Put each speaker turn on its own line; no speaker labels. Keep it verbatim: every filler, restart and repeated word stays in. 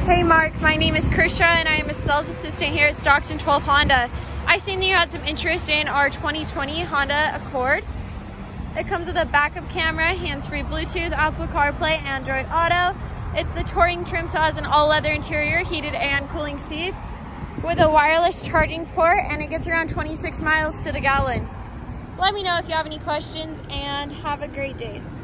Hey Mark, my name is Krisha and I am a sales assistant here at Stockton twelve Honda. I seen that you had some interest in our twenty twenty Honda Accord. It comes with a backup camera, hands-free Bluetooth, Apple CarPlay, Android Auto. It's the touring trim, so it has an all-leather interior, heated and cooling seats, with a wireless charging port, and it gets around twenty-six miles to the gallon. Let me know if you have any questions, and have a great day.